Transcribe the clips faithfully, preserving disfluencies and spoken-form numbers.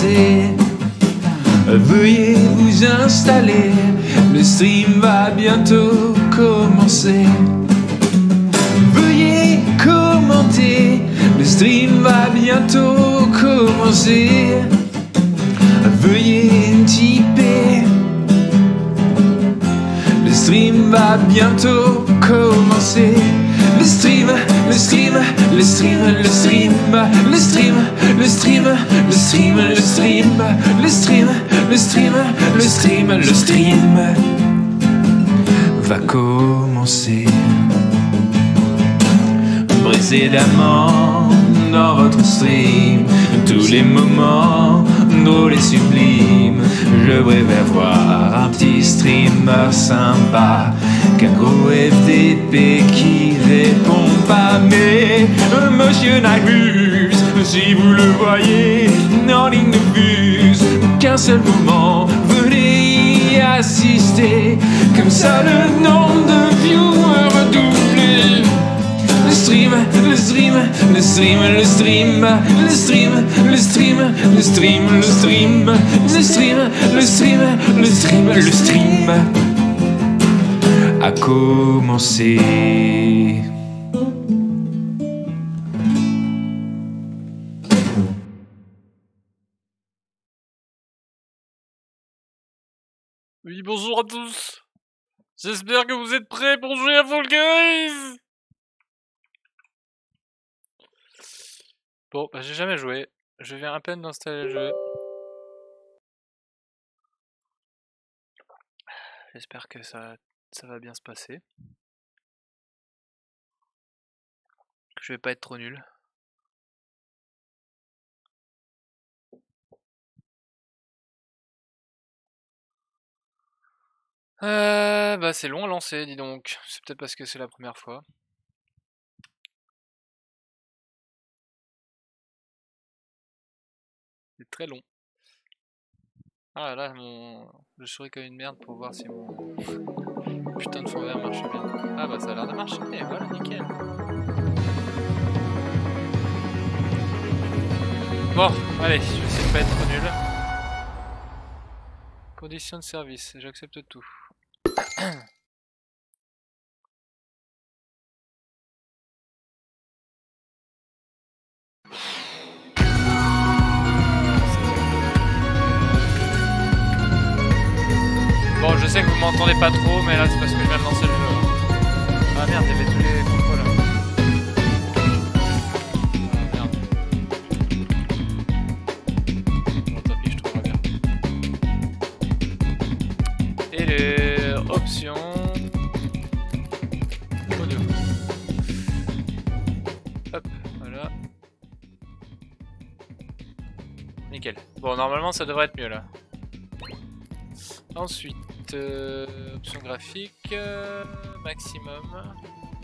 commencer. Veuillez vous installer, le stream va bientôt commencer. Veuillez commenter, le stream va bientôt commencer. Veuillez typer, le stream va bientôt commencer. Le stream, le stream, le stream, le stream, le stream, le stream, le stream, le stream, le stream, le stream, le stream, le stream va commencer. Précédemment dans votre stream, tous les moments drôles et sublimes. Je rêvais voir un petit streamer sympa qu'un gros F D P qui répond pas. Mais monsieur Nightbus, si vous le voyez en ligne de bus, qu'un seul moment venez y assister. Comme ça le nombre de viewers va doubler. Le stream, le stream, le stream, le stream, le stream, le stream, le stream, le stream, le stream, le stream, le stream, le stream a commencé. Oui, bonjour à tous. J'espère que vous êtes prêts pour jouer à Fall Guys. Bon, bah j'ai jamais joué. Je viens à peine d'installer le jeu. J'espère que ça, ça va bien se passer. Que je vais pas être trop nul. Euh, bah c'est long à lancer, dis donc. C'est peut-être parce que c'est la première fois. C'est très long. Ah là, mon... je souris comme une merde pour voir si mon putain de fond vert marche bien. Ah bah ça a l'air de marcher, et voilà, nickel. Bon, allez, je vais essayer de pas être trop nul. Conditions de service, j'accepte tout. Bon, je sais que vous m'entendez pas trop, mais là c'est parce que je viens de lancer le jeu. Ah merde, il y avait tous les contrôles. Ah merde. Bon, tant pis, je trouverai bien. Et les options. Audio. Hop, voilà. Nickel. Bon, normalement ça devrait être mieux là. Ensuite, euh, option graphique, euh, maximum.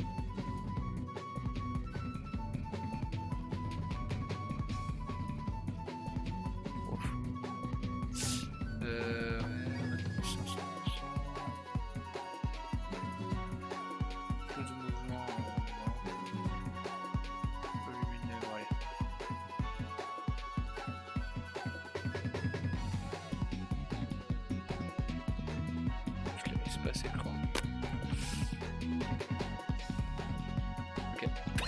Ouf. Euh, Plus de mouvement. Volumineux, bon, allez. Espace écran. Ok.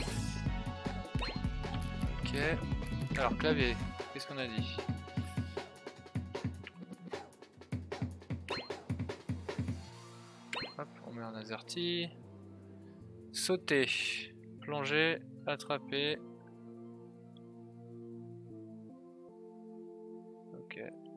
Ok. Alors clavier, qu'est-ce qu'on a dit? Hop, on met un AZERTY. Sauter, plonger, attraper. Ok.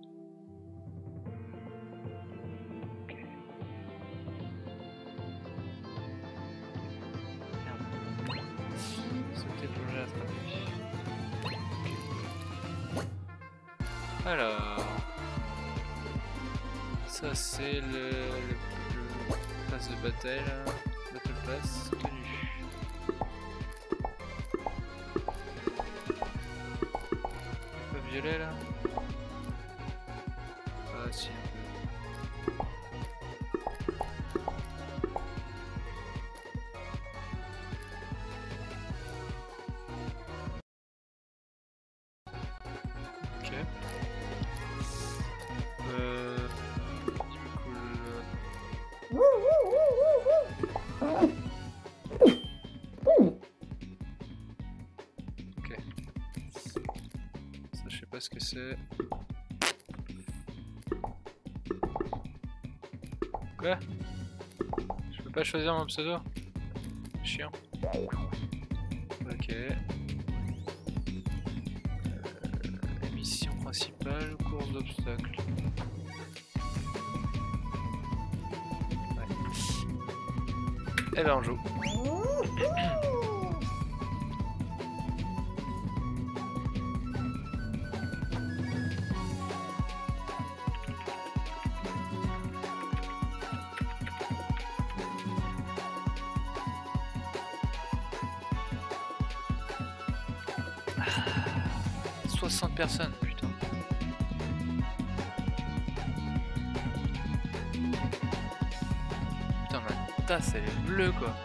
Alors, ça c'est le, le, le pass de bataille, là. Battle Pass, tenue. Pas violet là? Ah si, un peu. Ok. pas ce que c'est. Quoi? Je peux pas choisir mon pseudo? Chiant. Ok. Euh, émission principale, course d'obstacles. Ouais. Eh ben on joue. soixante personnes, putain. Putain, ma tasse elle est bleue quoi.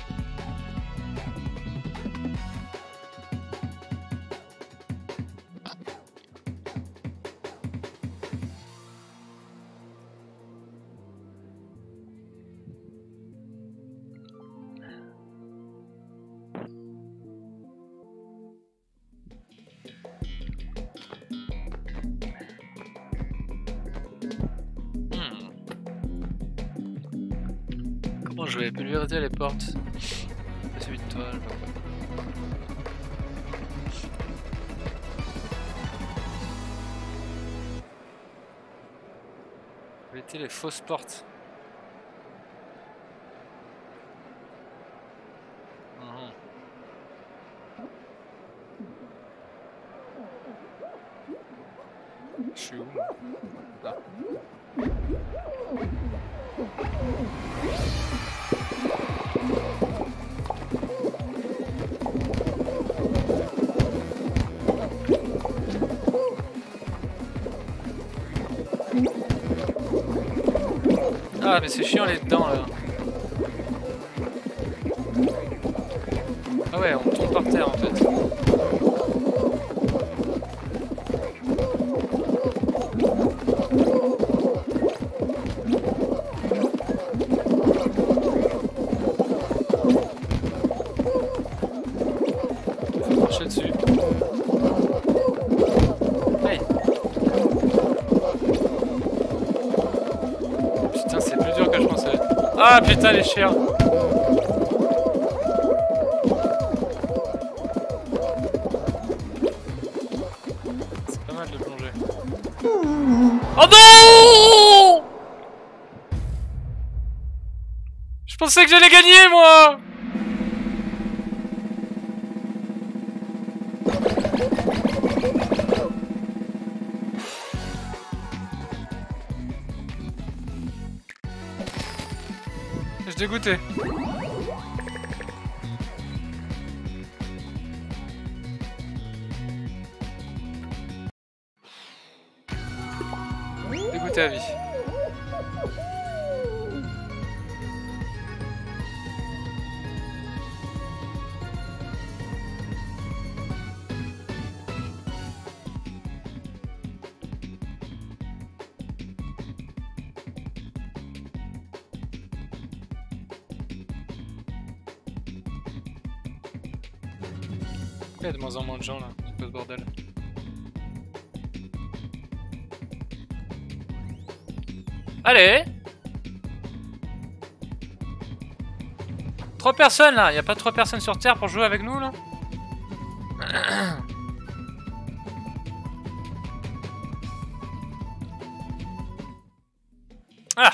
Je vais pulvériser les portes. Passer vite toi, je sais pas quoi. Éviter les fausses portes. Mmh. Je suis où? Là. Ah mais c'est chiant les dents là. Ah ouais, on tombe par terre en fait. Faut marcher dessus. Hey. Putain, c'est plus dur que je pensais. Ah putain les chiens. C'est pas mal de plonger. Oh non! Je pensais que j'allais gagner moi. Je suis dégoûté. Dégoûté à vie. Il y a de moins en moins de gens là, c'est pas ce bordel. Allez! Trois personnes là, y a pas trois personnes sur Terre pour jouer avec nous là? Ah!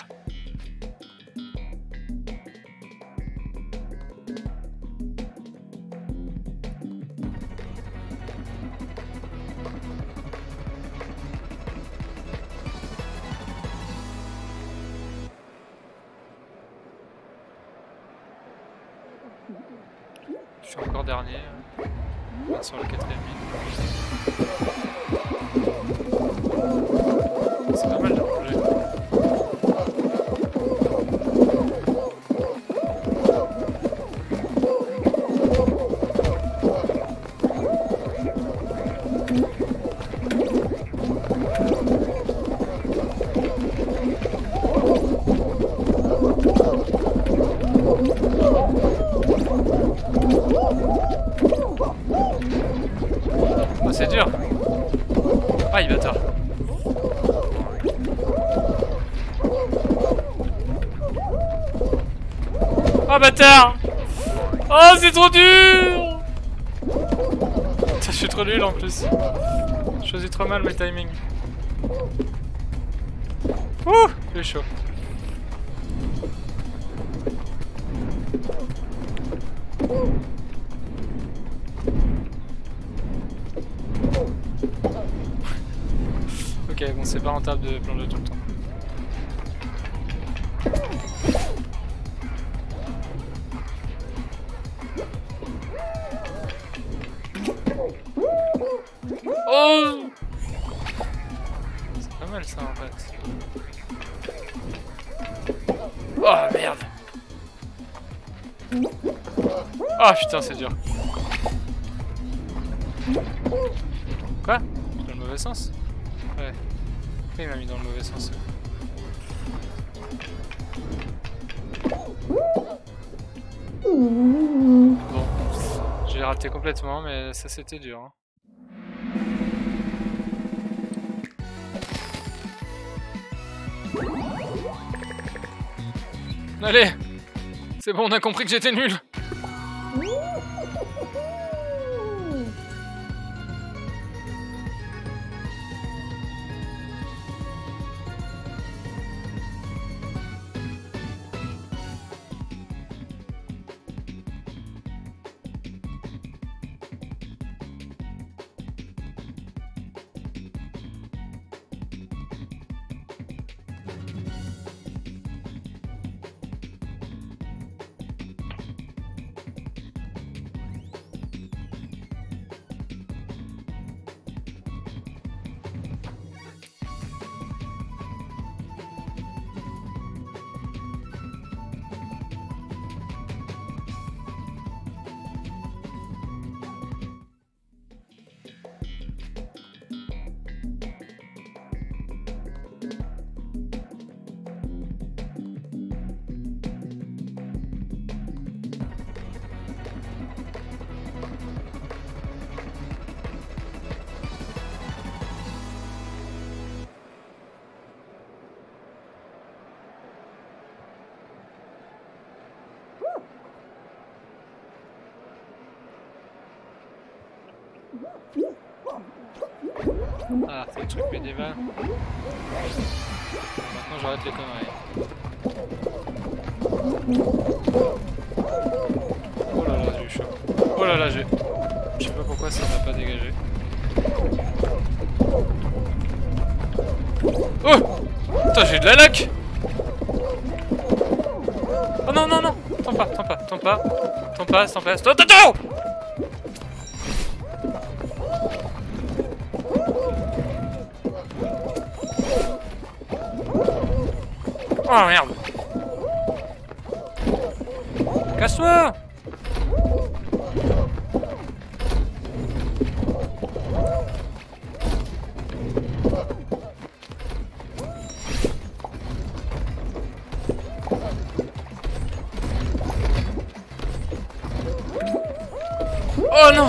Je suis encore dernier, euh, sur la quatrième ligne. C'est pas mal de plonger. Oh, c'est dur. Aïe, bâtard. Oh, bâtard. Oh, c'est trop dur. Putain, je suis trop nul en plus. Je choisis trop mal mes timings. Ouh, j'ai chaud. Ok, bon, c'est pas rentable de plonger tout le temps. Oh! C'est pas mal ça en fait. Oh merde! Oh putain, c'est dur. Quoi? Dans le mauvais sens? Ouais. Pourquoi il m'a mis dans le mauvais sens? Bon, j'ai raté complètement, mais ça c'était dur. Hein. Allez! C'est bon, on a compris que j'étais nul! Ah, c'est le truc médiéval. Maintenant j'arrête les conneries. Oh là là, j'ai eu chaud. Oh là là, j'ai... Je sais pas pourquoi ça n'a pas dégagé. Oh! Putain, j'ai de la luck! Oh non, non, non! Tends pas, tends pas, tends pas. Tends pas, tends pas. Stop, attends! Oh merde! Casse-toi! Oh non!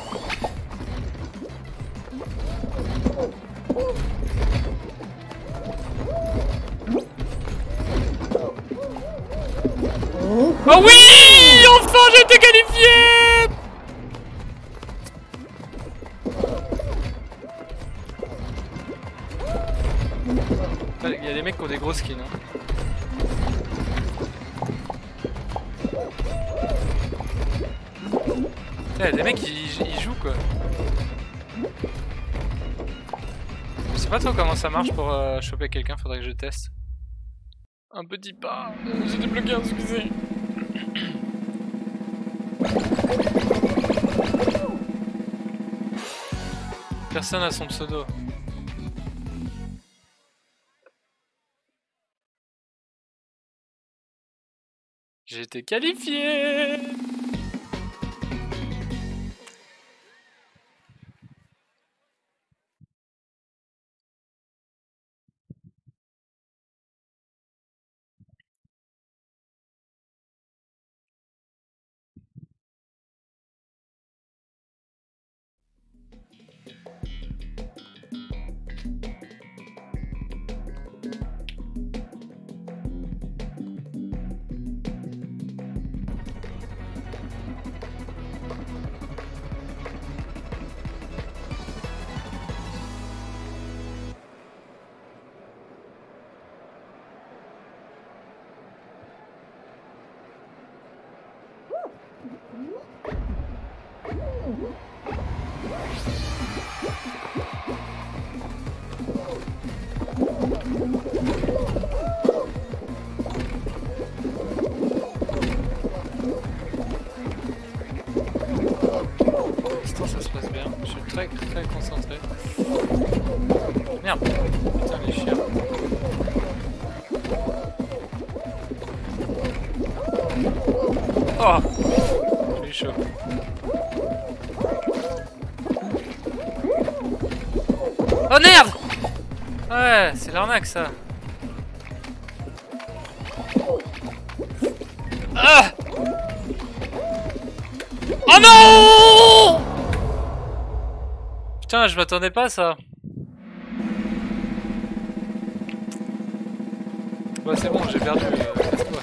Oh oui! Enfin j'ai été qualifié! Il y a des mecs qui ont des gros skins. Hein. Il y a des mecs qui ils jouent quoi. Je sais pas trop comment ça marche pour euh, choper quelqu'un, faudrait que je teste. Un petit pas, euh, j'ai débloqué, excusez. Personne n'a son pseudo. J'ai été qualifié. Merde. Putain les chiens. Oh, j'ai eu chaud. Oh merde! Ouais, c'est l'arnaque ça. Ah! Oh non! Putain, je m'attendais pas à ça. Bah c'est bon, j'ai perdu. Euh, Casse-toi.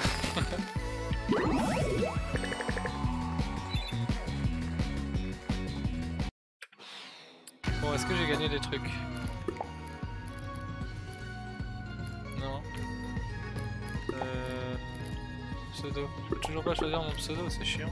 Bon, est-ce que j'ai gagné des trucs? Non. Euh... Pseudo. Je peux toujours pas choisir mon pseudo, c'est chiant.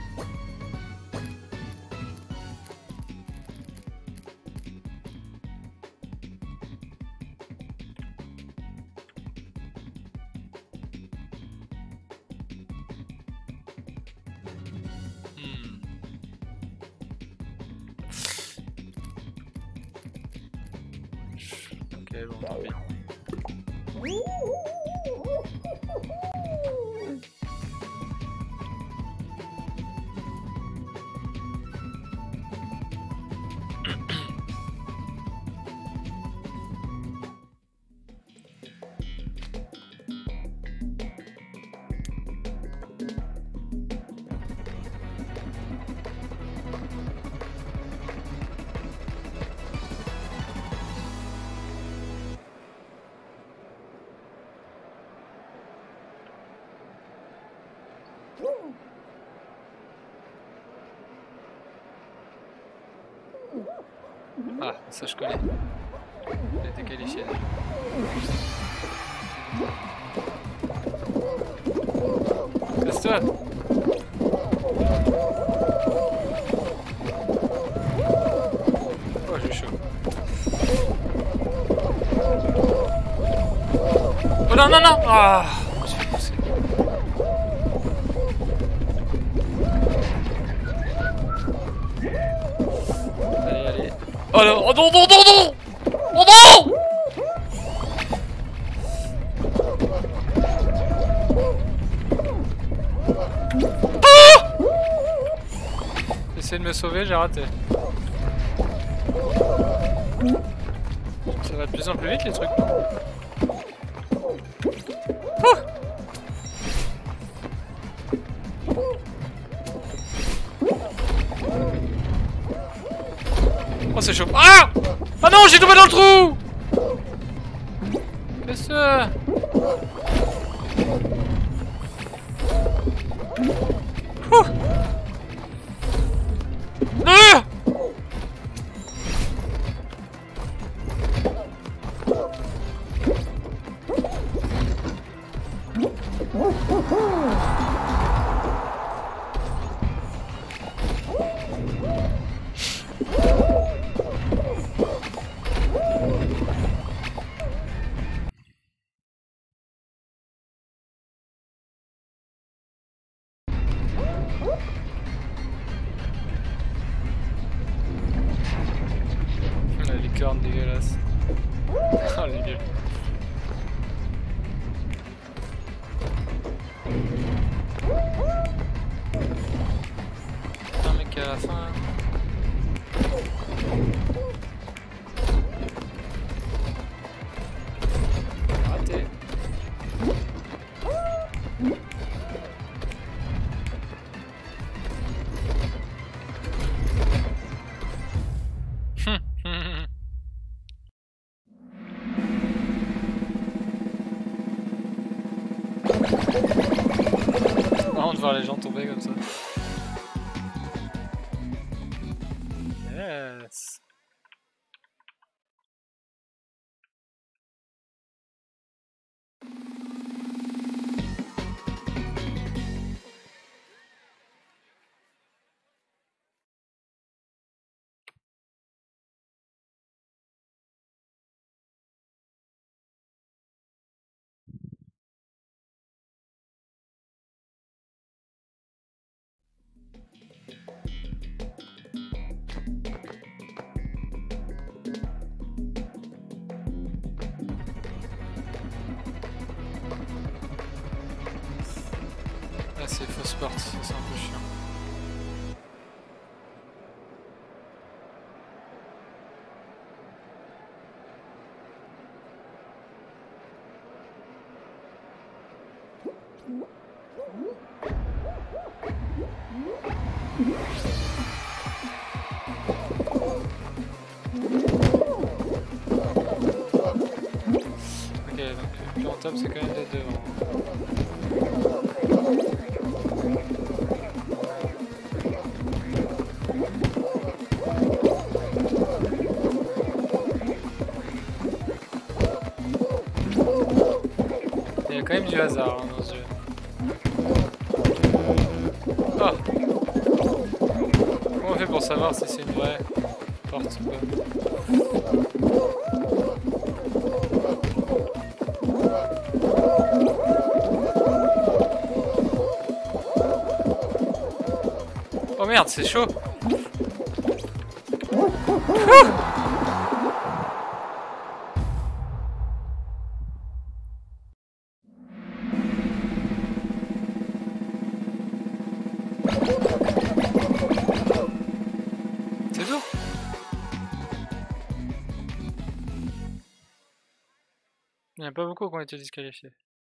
Ok, bon, tant pis. Ah, ça je connais. J'ai été qualifié. Casse-toi! Oh, j'ai chaud. Oh non, non, non! Ah! Je suis poussé. Allez, allez. Oh non, oh non, non, non, non! Oh non! Ah! J'essaie de me sauver, j'ai raté. Ça va de plus en plus vite les trucs. Ah! Oh c'est chaud. Ah! Ah non, j'ai tombé dans le trou! Qu'est-ce que... Ouh! Ah! La licorne dégueulasse. Oh les nuls. Putain mec à la fin. Raté. C'est marrant de voir les gens tomber comme ça. Yes. porte, ça c'est un peu chiant. Ok, donc le plus rentable c'est quand même d'être devant. Il y a quand même du hasard hein, dans ce jeu. Oh. Comment on fait pour savoir si c'est une vraie porte ou pas? Oh merde, c'est chaud. C'est tout. Il n'y en a pas beaucoup qui ont été disqualifiés.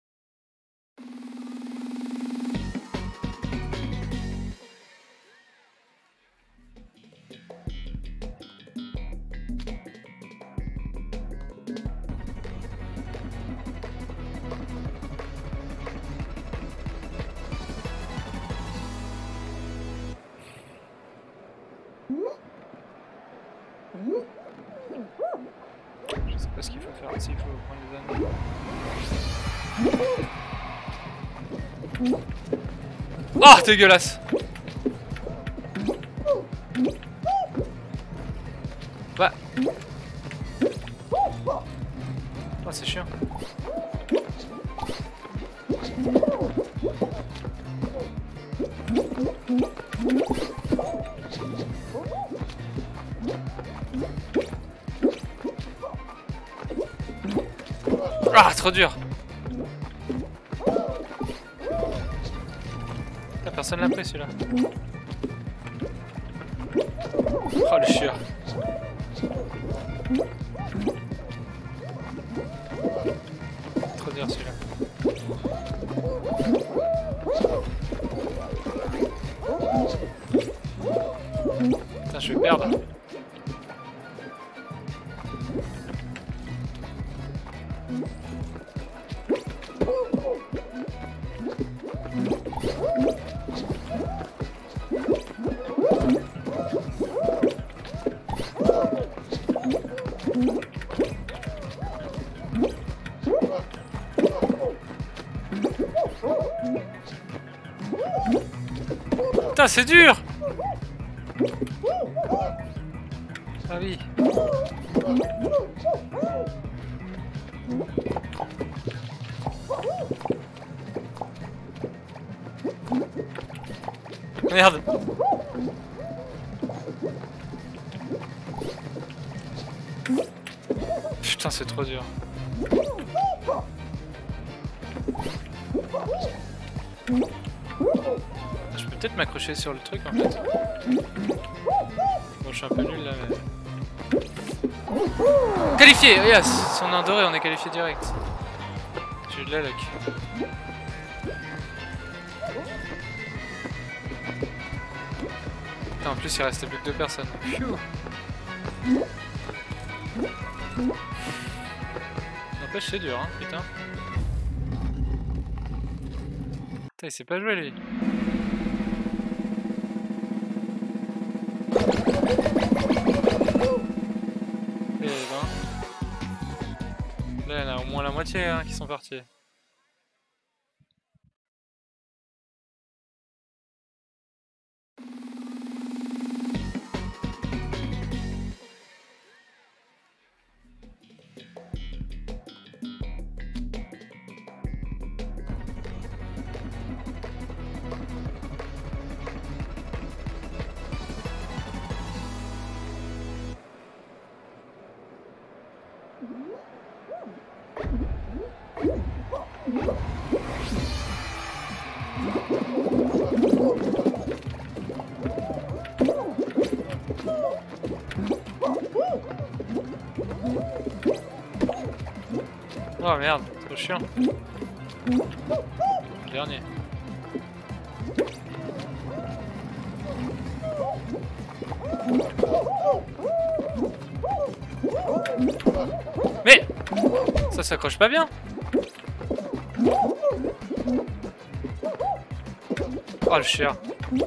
Je sais pas ce qu'il faut faire ici, il faut prendre les anneaux. Oh, dégueulasse! Bah. Oh, c'est chiant. Ah, trop dur. Ah, personne l'a pris celui-là. Oh le chieur. Trop dur celui-là. Putain, je vais perdre. Putain, c'est dur! Ah oui. Merde. Putain, c'est trop dur. Je peux peut-être m'accrocher sur le truc en fait. Bon, je suis un peu nul là, mais... Qualifié! Yes! Si on est en doré, on est qualifié direct. J'ai eu de la luck. Putain, en plus il restait plus que deux personnes. Phew. N'empêche, c'est dur, hein, putain. Putain, il sait pas jouer lui. Et ben. Là, il y en a au moins la moitié hein, qui sont partis. Oh merde, trop chiant. Le dernier. Mais ça s'accroche pas bien. Oh le chien.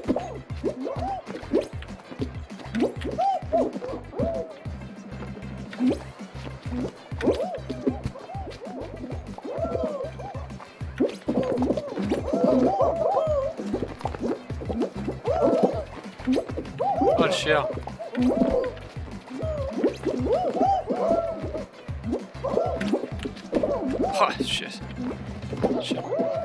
Oh le chien. Oh chien. Chien.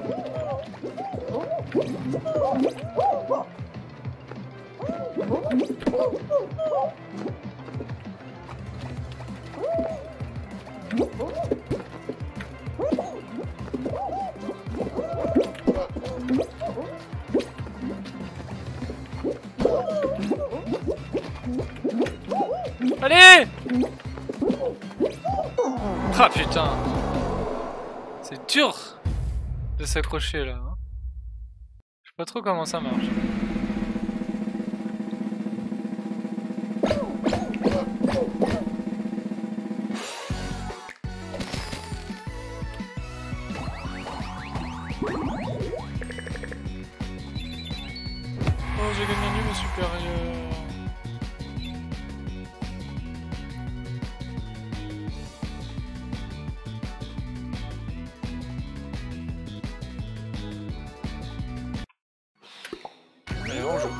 Allez! Ah putain! C'est dur de s'accrocher là. Hein. Je sais pas trop comment ça marche. Oh, j'ai gagné un niveau supérieur. Allez, on joue.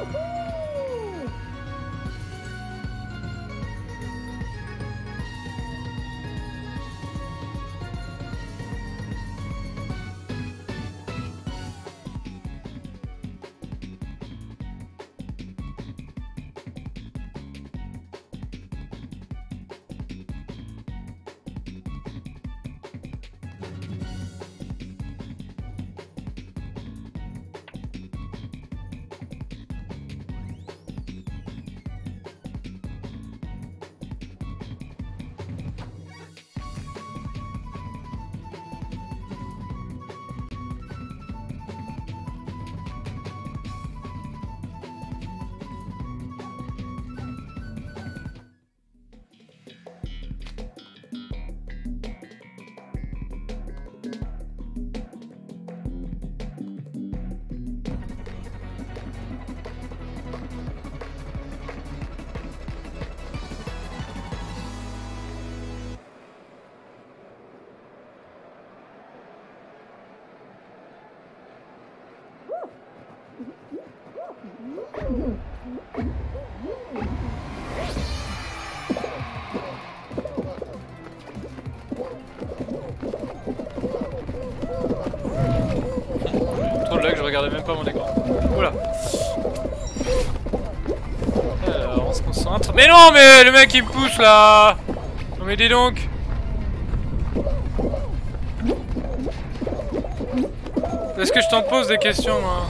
Trop de lag, je regardais même pas mon écran. Oula. Alors, on se concentre. Mais non, mais le mec il me pousse là. Non mais dis donc. Est-ce que je t'en pose des questions moi?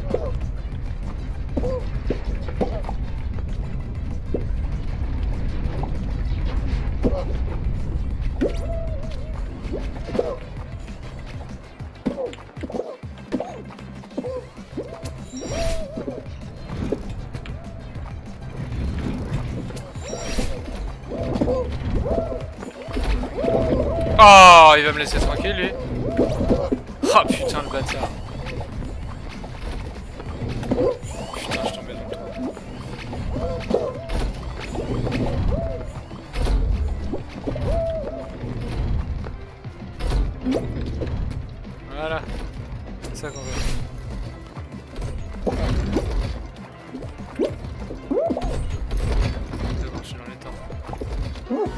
Oh, il va me laisser tranquille lui. Oh putain le bâtard. Putain, je tombais dans le trou. Voilà. C'est ça qu'on veut. C'est bon, je suis dans les temps.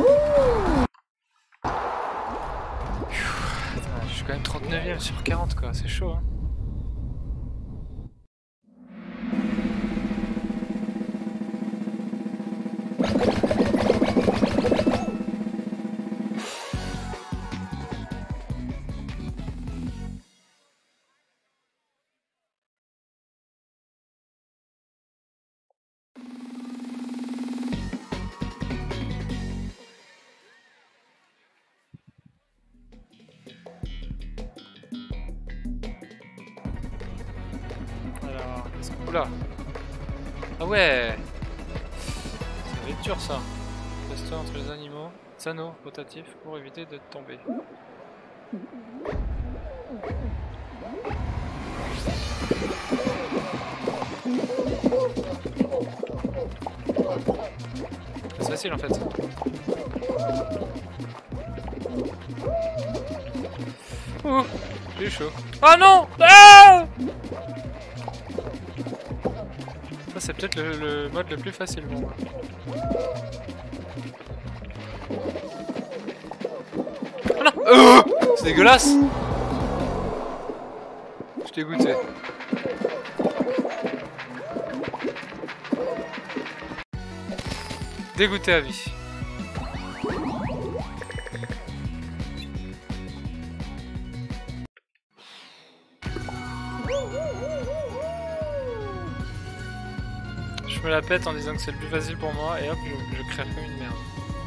Je suis quand même trente-neuvième sur quarante quoi, c'est chaud hein. Oula. Ah ouais. Ça va être dur ça. Reste-toi entre les animaux. Anneaux rotatifs pour éviter de tomber. C'est facile en fait. Ouh, j'ai chaud. Oh non! Ah! Ça c'est peut-être le, le mode le plus facile pour moi. Oh non! Oh, c'est dégueulasse! Je t'ai goûté. Dégoûté à vie. Je me la pète en disant que c'est le plus facile pour moi et hop, je, je crève comme une merde.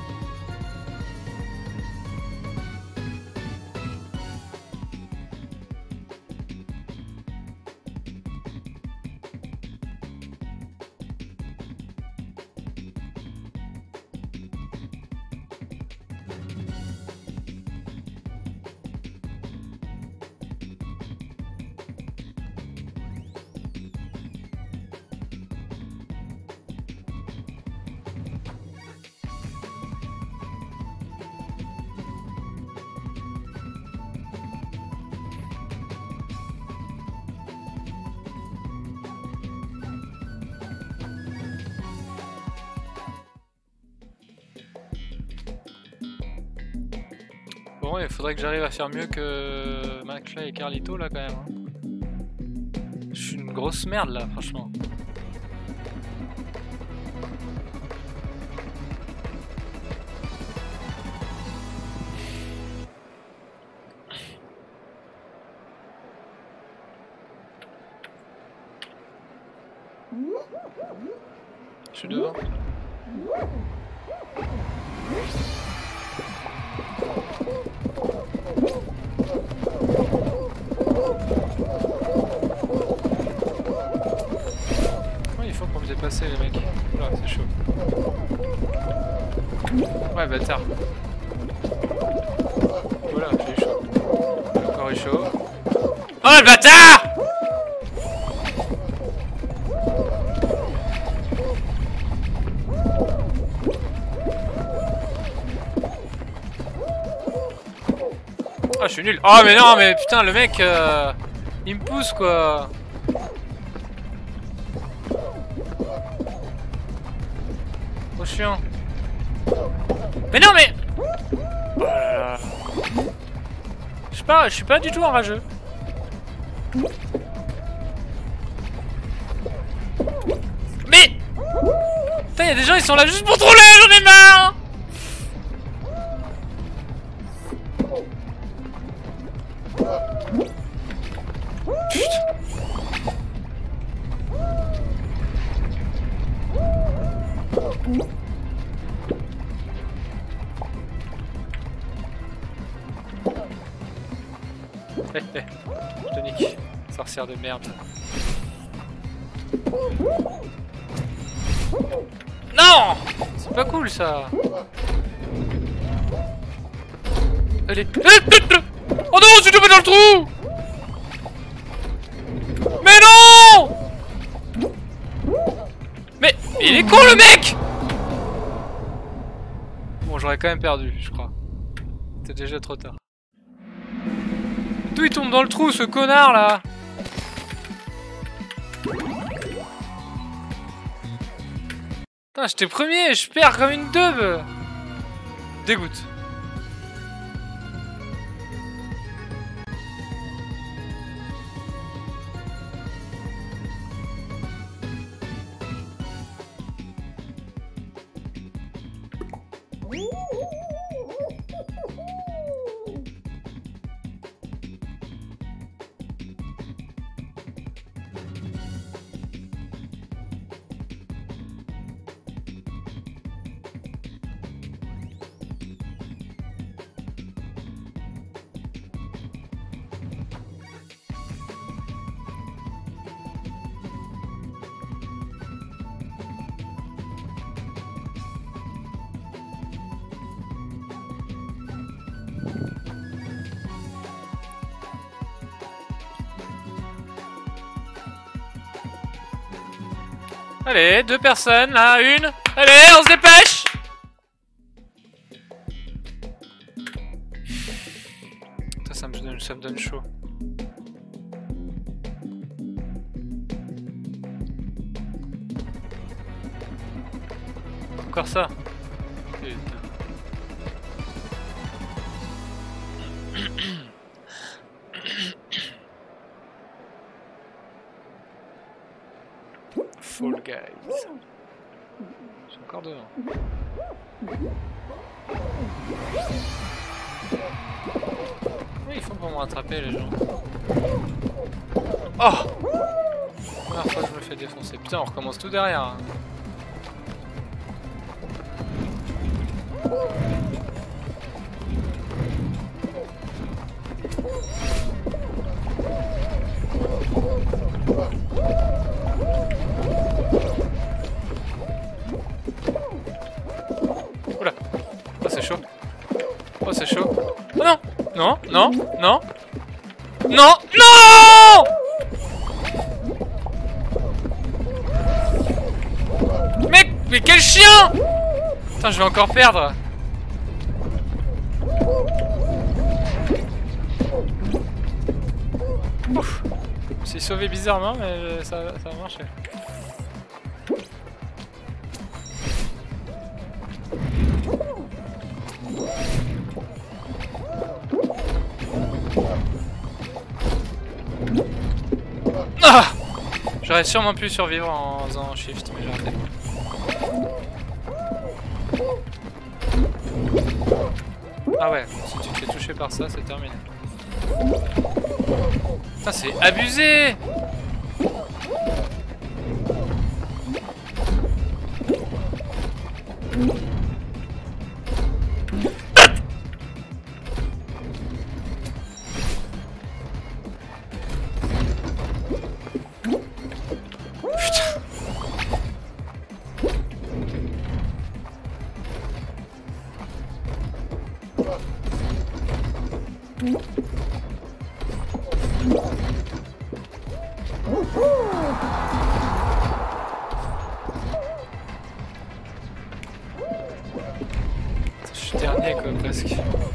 Bon, il faudrait que j'arrive à faire mieux que McFly et Carlito là quand même. Hein. Je suis une grosse merde là, franchement. Je suis devant. Comment ils font pour me dépasser les mecs? Là, c'est chaud. Ouais, bâtard. Voilà, j'ai eu chaud. J'ai encore eu chaud. Oh le bâtard! Ah, je suis nul. Oh, mais non, mais putain, le mec, euh, il me pousse quoi. Trop chiant. Mais non, mais. Oh là là. Je sais pas, je suis pas du tout enrageux. Mais. Putain, y'a des gens, ils sont là juste pour troller, j'en ai marre. Hé hé, je te nique, sorcière de merde. Non! C'est pas cool ça! Allez! Oh non, je suis tombé dans le trou! Mais non! Mais, mais il est con le mec! Bon, j'aurais quand même perdu, je crois. C'était déjà trop tard. D'où il tombe dans le trou, ce connard là? Putain, j'étais premier, je perds comme une teub. Dégoûte. Allez, deux personnes, là, une. Allez, on se dépêche. Ça, ça me donne, ça me donne chaud. Encore ça. Putain. Fall Guys. Je suis encore devant. Oui, ils font pour me rattraper les gens. Oh! Première fois que je me fais défoncer. Putain, on recommence tout derrière. Hein. Oula! Oh, c'est chaud. Oh, c'est chaud. Oh non! Non, non, non! Non! Non! Mec, mais quel chien! Putain, je vais encore perdre. Ouf. Je me suis sauvé bizarrement, mais ça, ça a marché. Ah! J'aurais sûrement pu survivre en faisant shift, mais j'ai raté. Ah ouais, si tu te fais toucher par ça, c'est terminé. Putain, c'est abusé! Je suis dernier quoi, presque.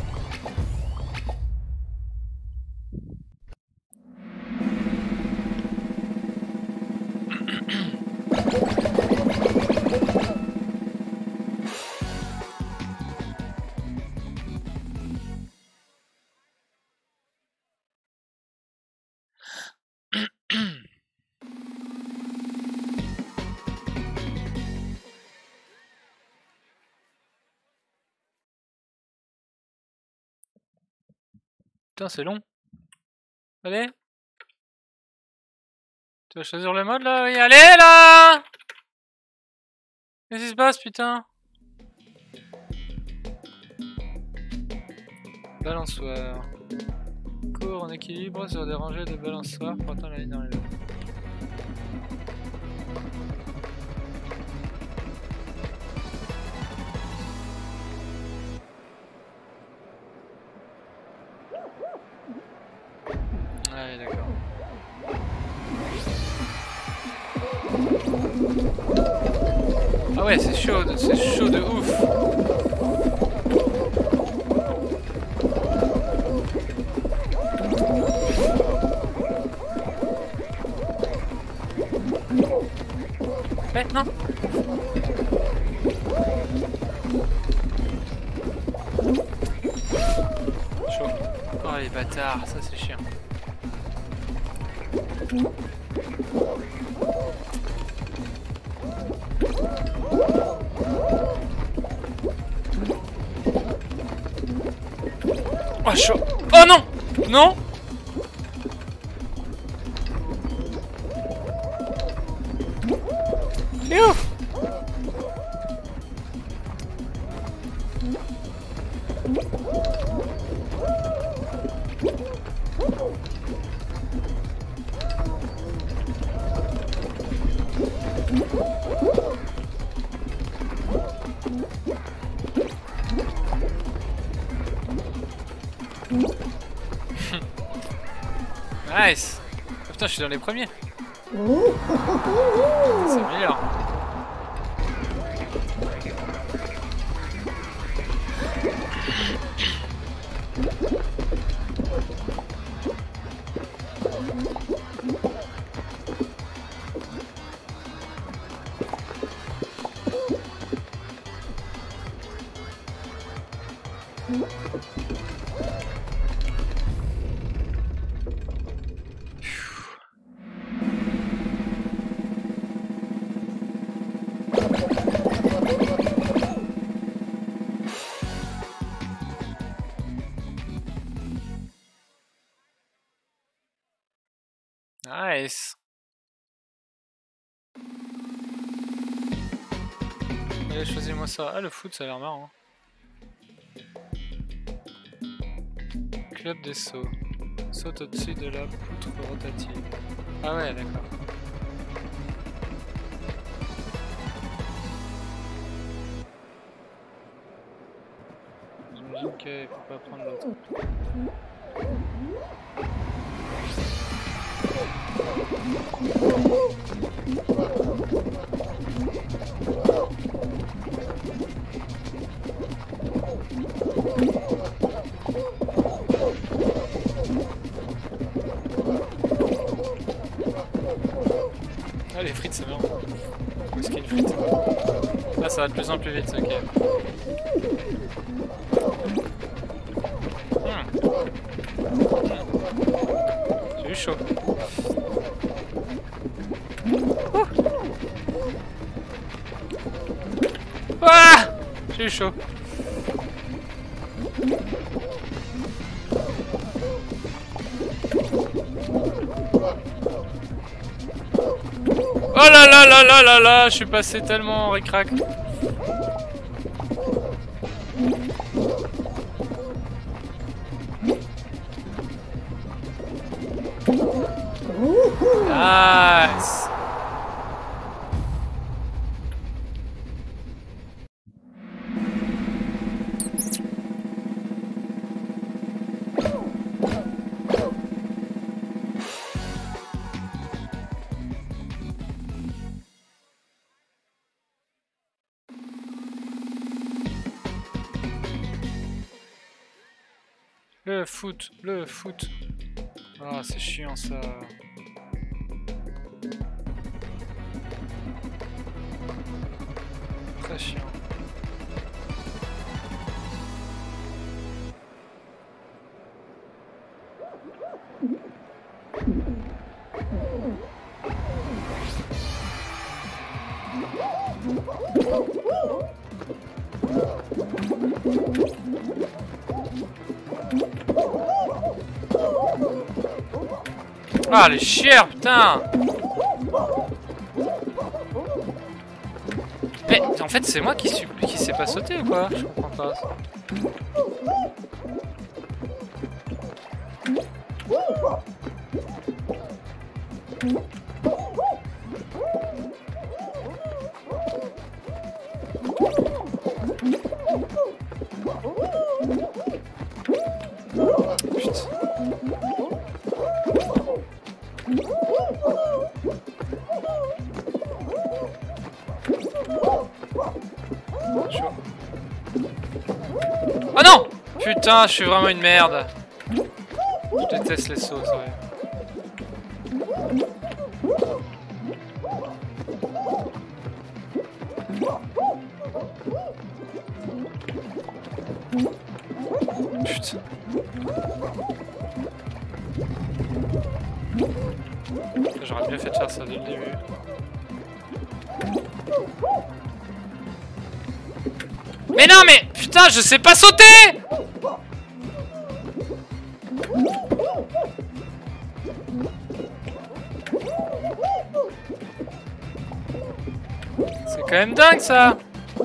Putain, c'est long. Allez. Tu vas choisir le mode là? Oui, allez là! Qu'est-ce qui se passe, putain? Balançoire. Cours en équilibre sur des rangées de balançoires pour atteindre la ligne dans les lots. Ouais, d'accord. Ah ouais, c'est chaud, c'est chaud de ouf. Maintenant. Chaud. Oh les bâtards, ça c'est chiant. Oh chaud. Oh non. Non. Et où? Nice. Oh, putain, je suis dans les premiers. C'est meilleur. Nice. Allez, choisis-moi ça. Ah, le foot, ça a l'air marrant. Club des sauts. Saute au-dessus de la poutre rotative. Ah ouais, d'accord. J'imagine qu'il faut pas prendre l'autre. Ah, les frites, c'est marrant. Où est-ce qu'il y a une frite? Ah, ça va de plus en plus vite, ok. Mmh. J'ai eu chaud. Ouh. Ah, j'ai eu chaud. Oh là là là là là là, je suis passé tellement en ric-rac. Nice. Le foot, le foot. Ah, c'est chiant ça. Très chiant. Ah, les chiens, putain! Mais en fait, c'est moi qui suis qui sais pas sauter ou quoi? Je comprends pas. Oh non! Putain, je suis vraiment une merde. Je déteste les sauts, c'est vrai. Putain. J'aurais bien fait de faire ça dès le début. Mais non, mais putain, je sais pas sauter! C'est quand même dingue ça!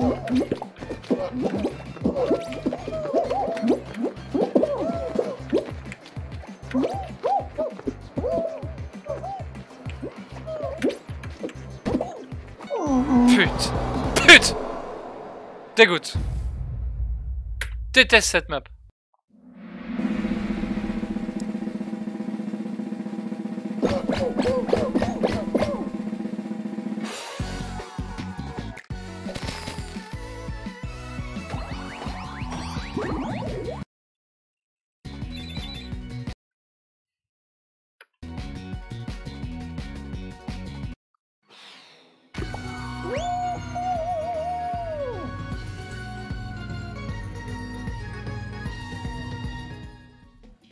Pute! Pute! Dégoûte! Déteste cette map.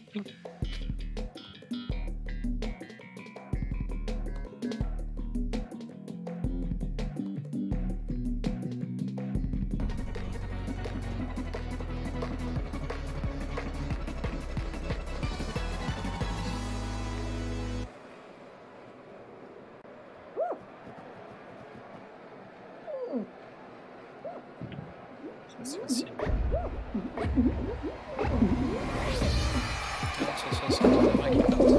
C'est facile. cent soixante, on aimerait qu'il parte.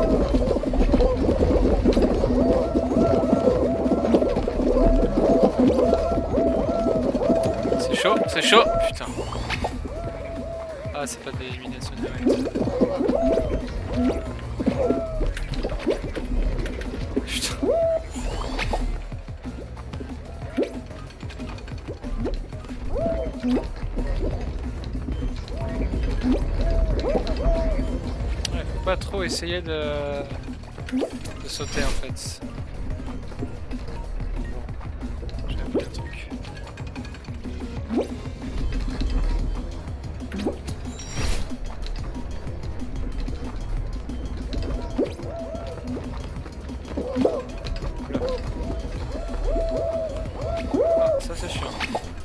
C'est chaud, c'est chaud, putain. Ah, c'est pas de l'élimination directe. Putain. Ouais, faut pas trop essayer de, de sauter en fait. Bon, j'ai appris le truc. Ah, ça c'est chiant.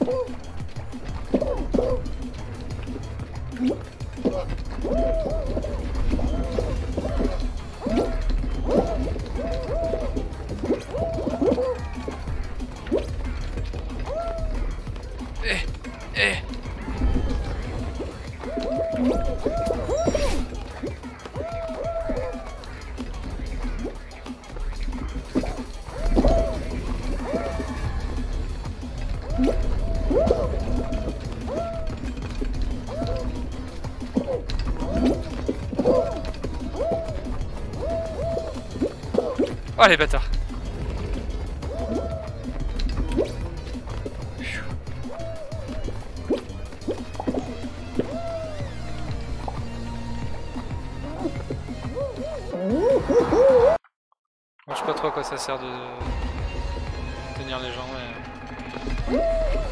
Eh, eh. Oh les bâtards. Bon, je sais pas trop à quoi ça sert de tenir les gens, mais...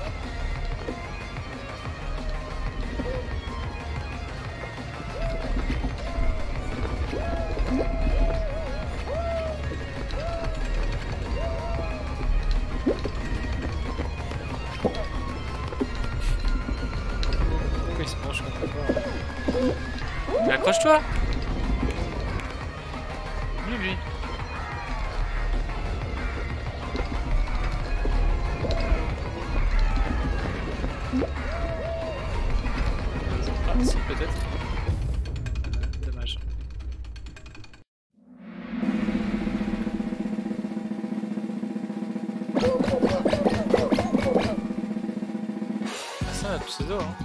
Pourquoi il se penche comme ça? Mais accroche-toi! Lui, lui. Ah, si, peut-être. Dommage. Ça, un pseudo, hein.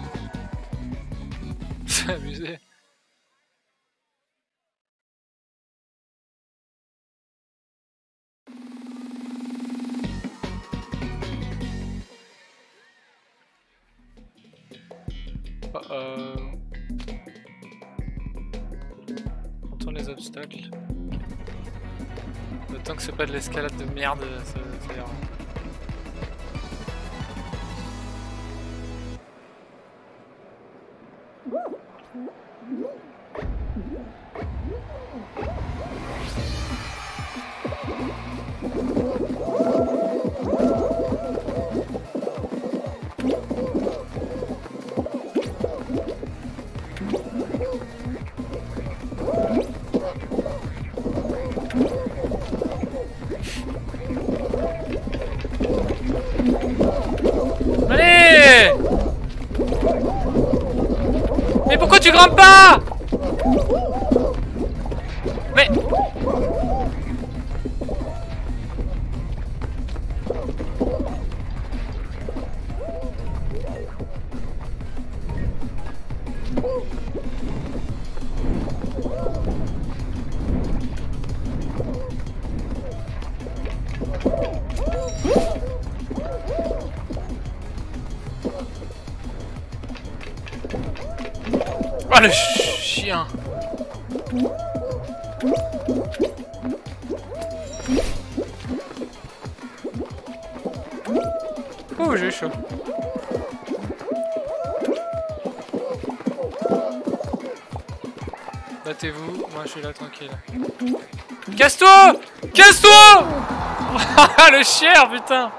C'est abusé. Oh oh. On tourne les obstacles. Autant que c'est pas de l'escalade de merde, ça, ça ira. Allez! Mais pourquoi tu grimpes pas? Mais... Oh le chien! Oh j'ai chaud. Battez-vous, moi je suis là tranquille. Casse-toi! Casse-toi! Le chien, putain!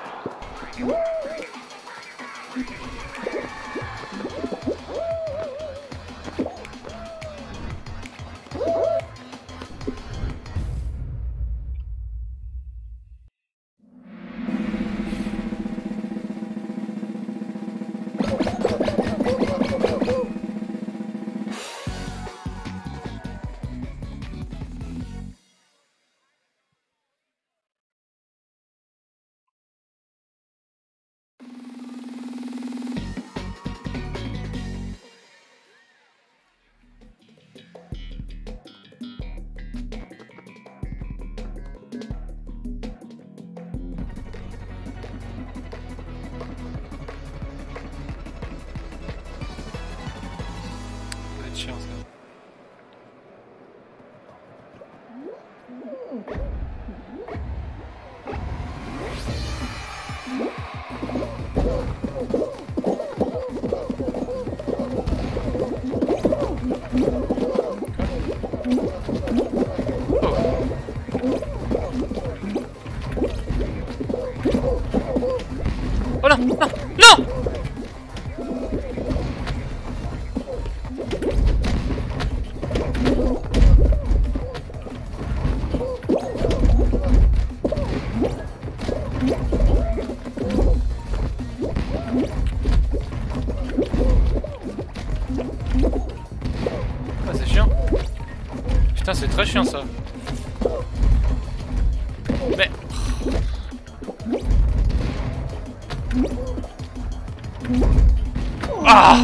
Chiant ça. Oh non, non, non! Ah, c'est chiant. Putain, c'est très chiant ça. Mais... Ah!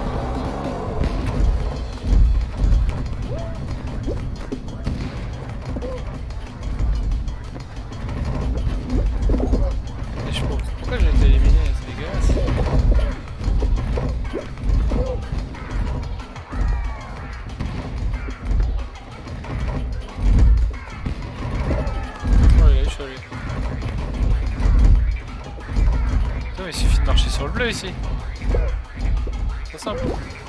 Et je pense... Pourquoi j'ai été éliminé? C'est dégueulasse. Oh, il a échoué. Putain, il suffit de marcher sur le bleu ici. C'est simple.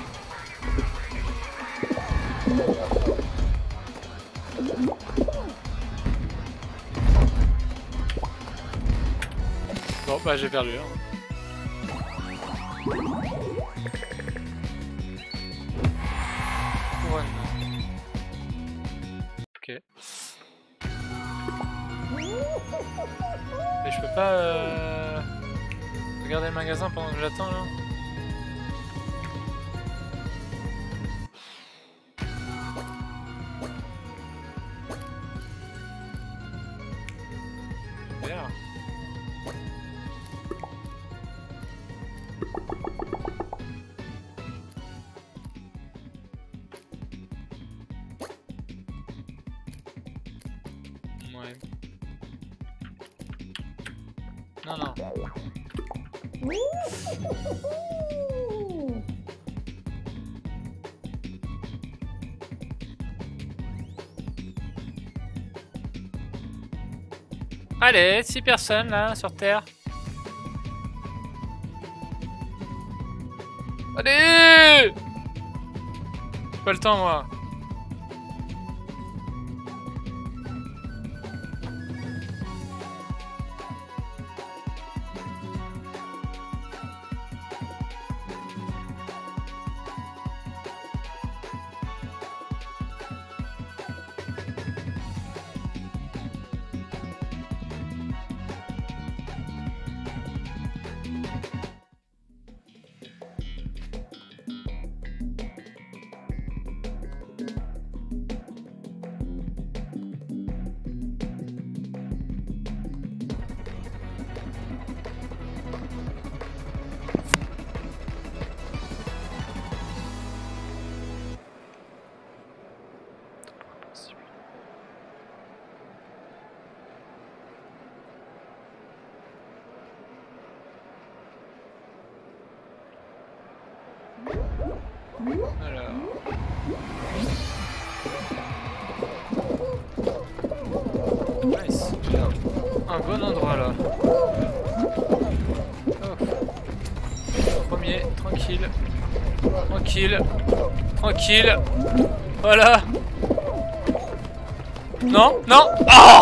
Bon bah j'ai perdu hein. Couronne. Ok. Et je peux pas euh... regarder le magasin pendant que j'attends là. Bien. Ouais. Non, non. Allez, six personnes là sur Terre. Allez! J'ai pas le temps moi. Alors... Nice. Un bon endroit là. Oh. Premier, tranquille. Tranquille. Tranquille. Voilà. Non, non. Oh!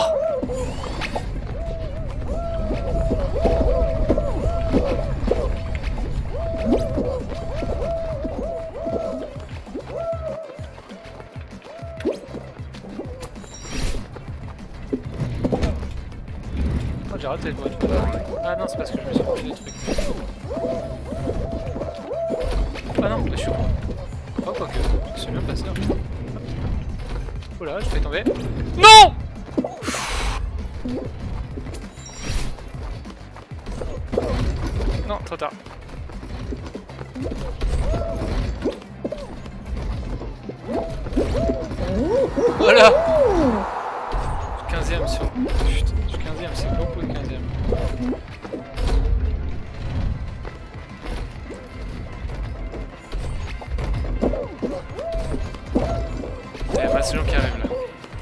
Oh, j'ai raté le bon. Ah non, c'est parce que je me suis pris des trucs. Ah non, je suis con. Oh, quoique, je suis bien passé. Hein. Oula, je fais tomber. Non! Non, trop tard. Voilà! quinzième sur... Putain, je suis quinzième, c'est beaucoup de quinzième. Il y a Massillon qui arrive là.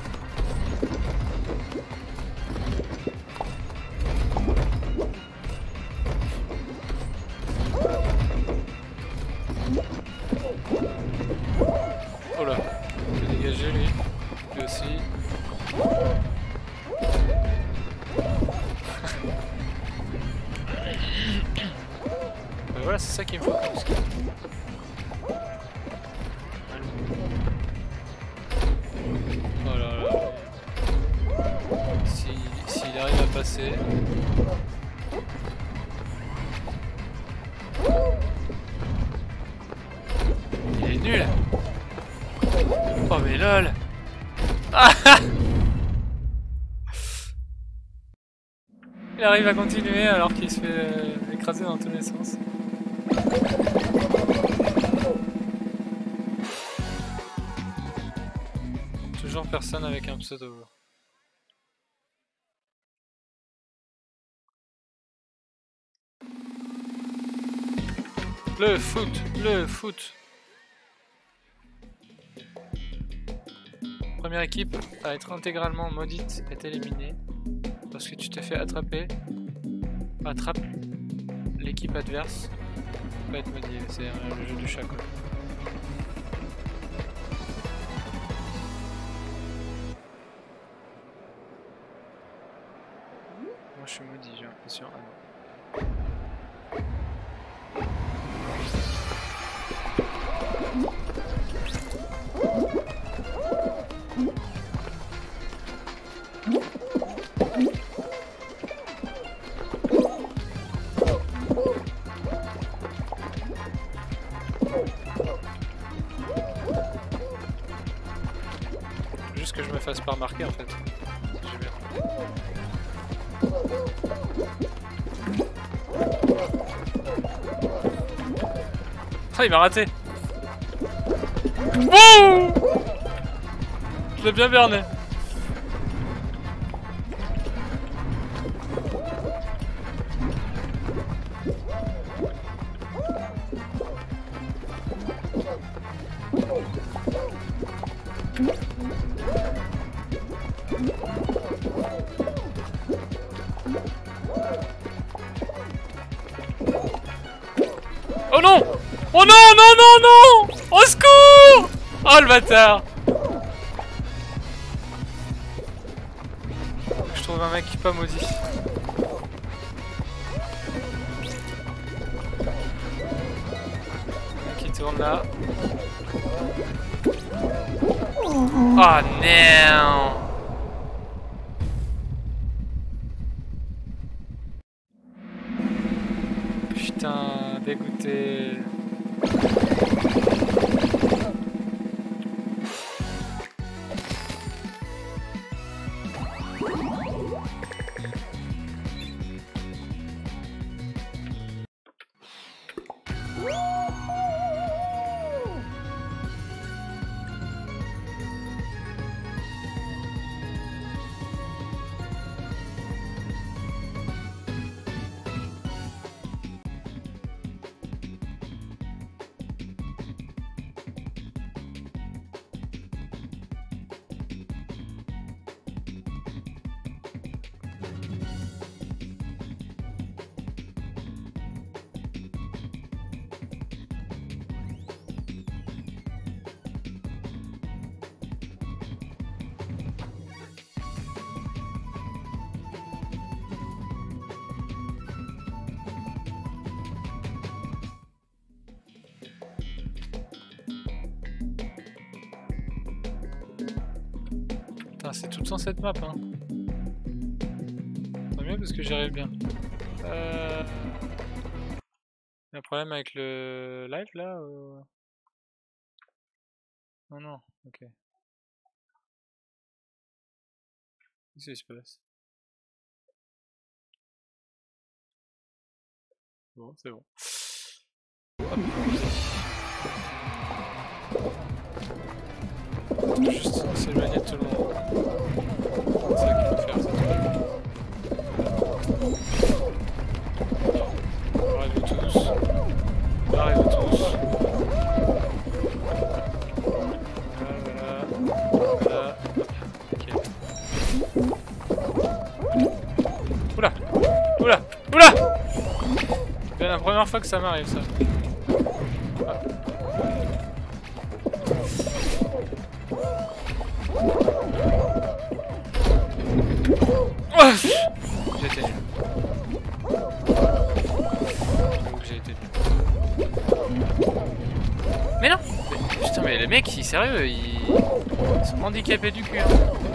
Oh là, je vais dégager lui, lui aussi. Ben voilà, c'est ça qu'il me faut comme ski. Oh là là. Si, s'il arrive à passer. Il est nul. Oh mais lol. Ah. Il arrive à continuer alors qu'il se fait euh, écraser dans tous les sens. Toujours personne avec un pseudo. Le foot, le foot. Première équipe à être intégralement maudite est éliminée. Lorsque tu te fais attraper, attrape l'équipe adverse. Pas être maudit, c'est le jeu du chat quoi. Moi je suis maudit, j'ai l'impression. Ah non. Juste que je me fasse pas remarquer en fait. J'ai bien. Ah, il m'a raté. Wouh! Je l'ai bien berné. Oh non! Oh non, non, non, non! Au secours! Oh le bâtard! Je trouve un mec pas maudit. Qui tourne là. Oh non! Putain, dégoûté. Putain, c'est tout le temps cette map, hein. Tant mieux parce que j'y arrive bien. Euh... Il y a un problème avec le live là ou... Non, non, ok. Qu'est-ce qui se passe? Bon, c'est bon. Hop. Juste s'éloigner de tout le monde. C'est ça qu'il faut faire, c'est tout. Arrivez tous. Arrivez tous. Voilà, voilà. Voilà. Ok. Oula! Oula! Oula! C'est la première fois que ça m'arrive, ça. Ah. Oh, j'ai été nul. J'ai été nul. Mais non! Mais, putain, mais les mecs, ils sérieux, ils... ils sont handicapés du cul. Hein.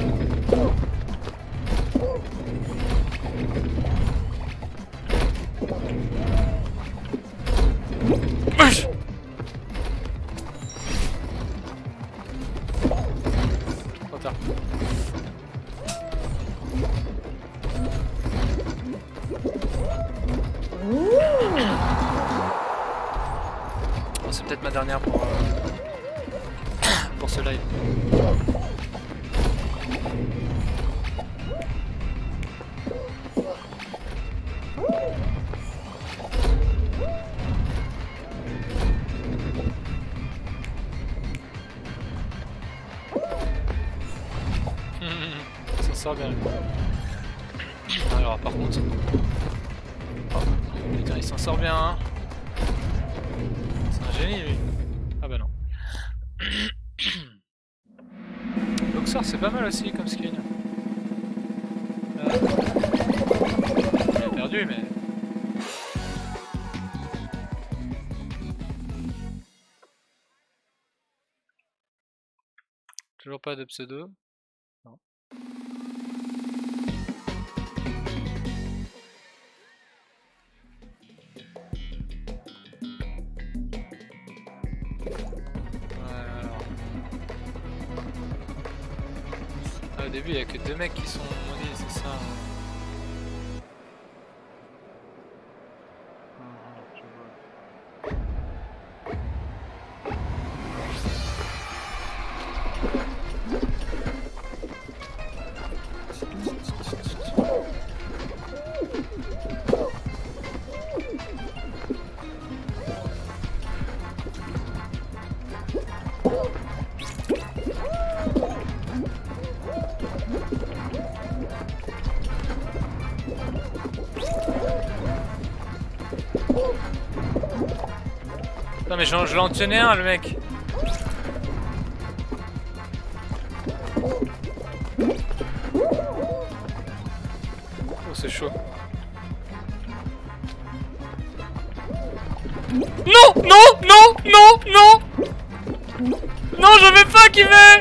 Trop tard. Bon, c'est peut-être ma dernière pour, euh, pour ce live. Ça sort bien. Alors par contre... Oh, putain, il s'en sort bien, hein. C'est un génie, lui. Ah bah non. Boxer, c'est pas mal aussi comme skin. Euh... Il a perdu, mais... Toujours pas de pseudo. Non. Au début, il n'y a que deux mecs qui sont maudits, c'est ça. Non mais je l'en tenais un, le mec. Oh, c'est chaud. Non, non, non, non, non. Non, je vais pas qu'il met.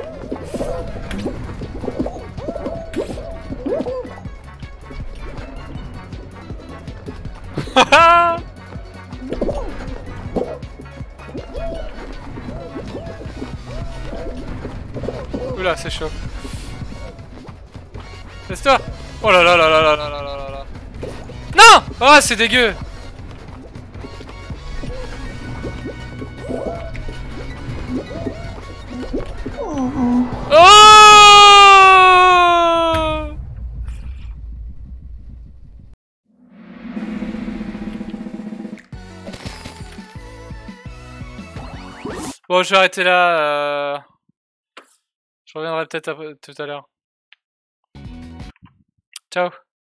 Haha. Oula, c'est chaud. Laisse-toi. Oh là là là là là là là là là. Non. Oh, c'est dégueu. Oh. Bon, je vais arrêter là. Euh... Je reviendrai peut-être tout à l'heure. Ciao.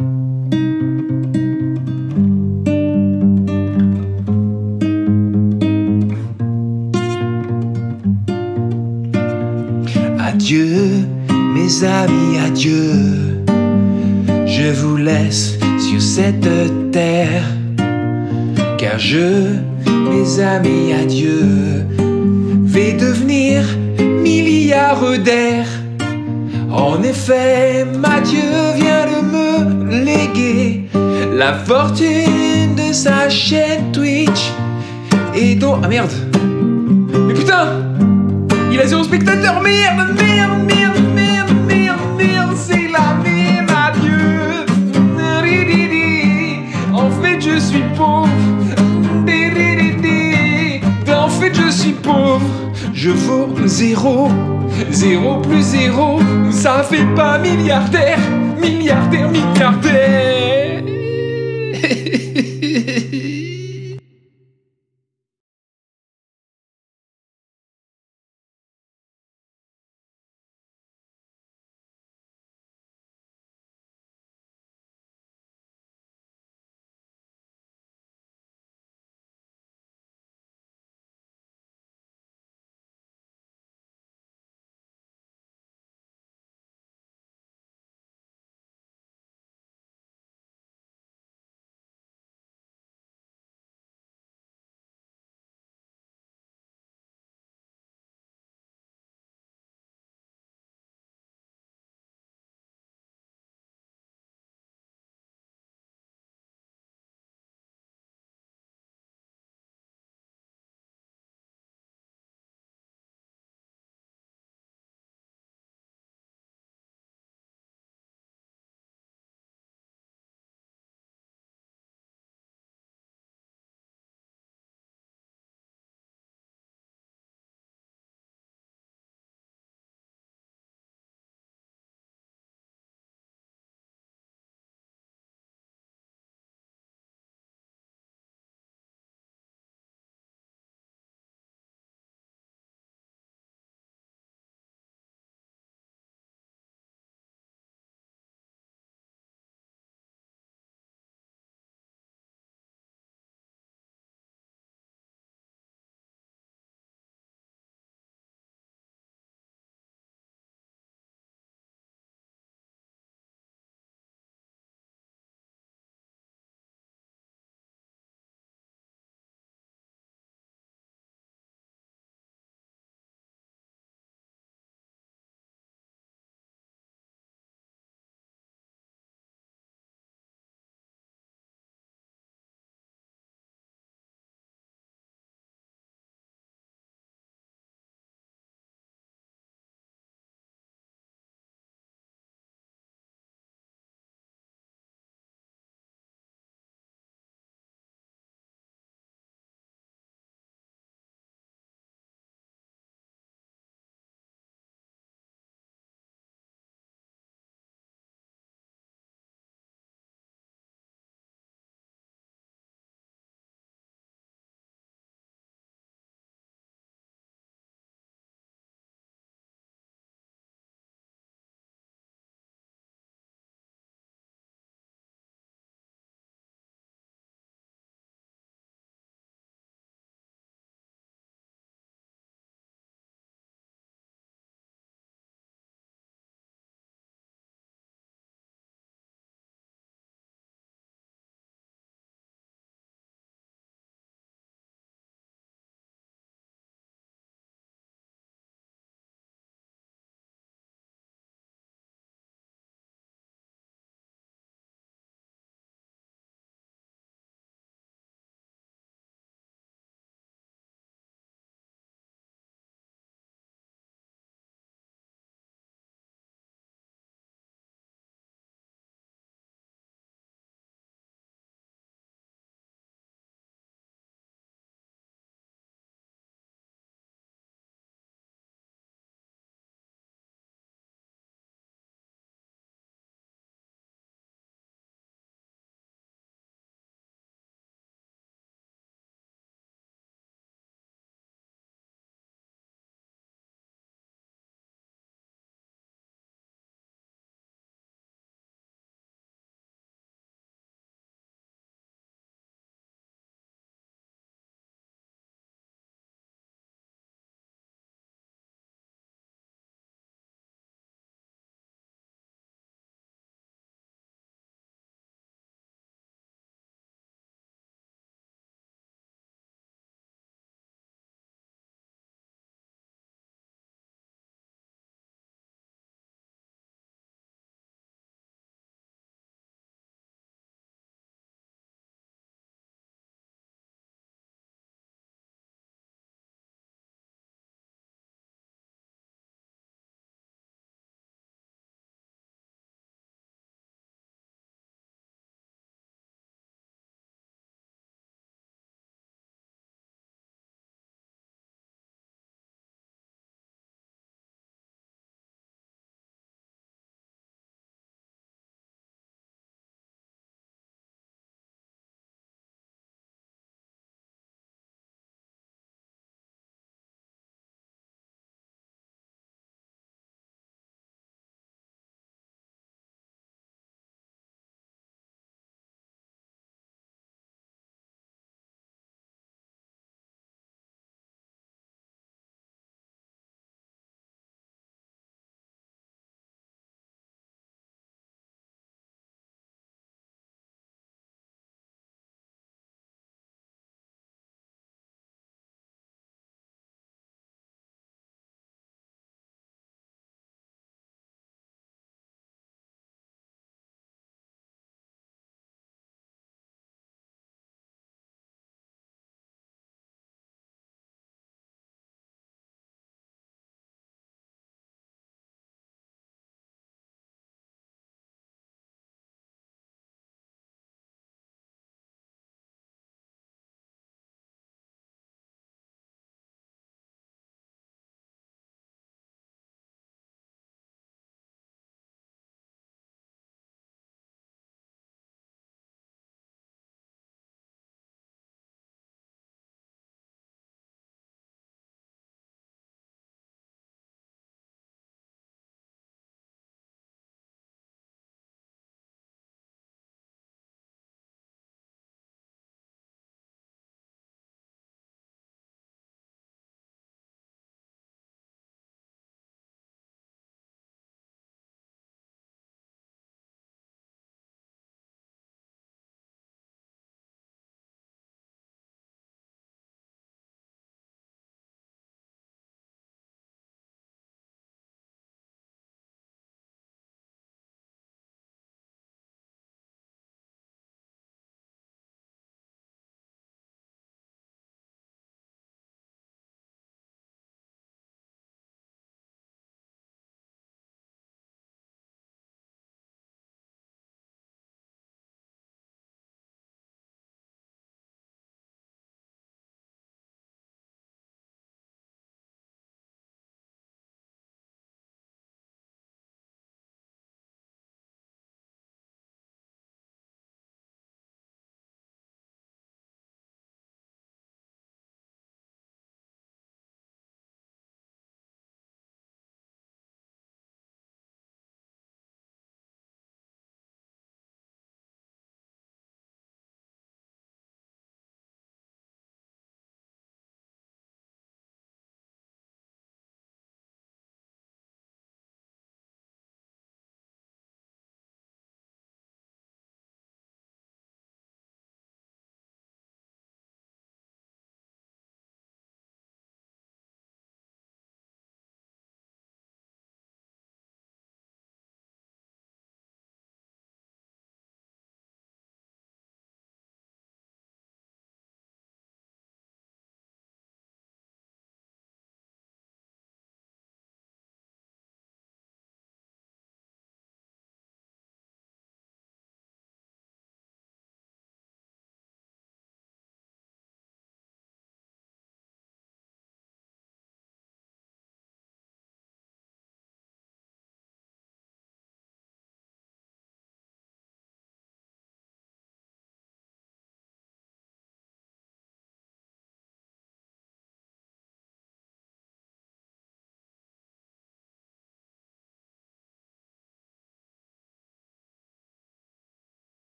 Adieu, mes amis, adieu. Je vous laisse sur cette terre. Car je, mes amis, adieu, vais devenir milliardaire en En effet, Mathieu vient de me léguer la fortune de sa chaîne Twitch. Et donc... Ah merde. Mais putain, il a zéro spectateur. Merde, merde, merde, merde, merde, merde. C'est la merde, Mathieu. En fait, je suis pauvre. En fait, je suis pauvre. Je vaux zéro. Zéro plus zéro, ça fait pas milliardaire. Milliardaire, milliardaire.